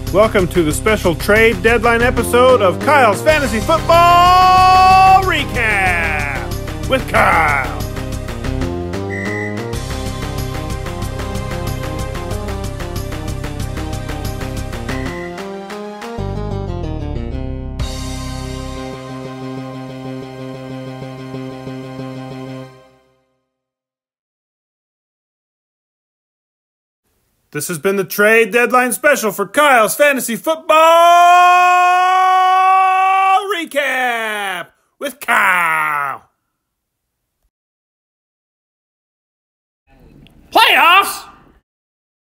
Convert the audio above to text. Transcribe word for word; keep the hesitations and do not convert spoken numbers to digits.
Welcome to the special trade deadline episode of Kyle's Fantasy Football Recap with Kyle. This has been the trade deadline special for Kyle's Fantasy Football Recap with Kyle. Playoffs?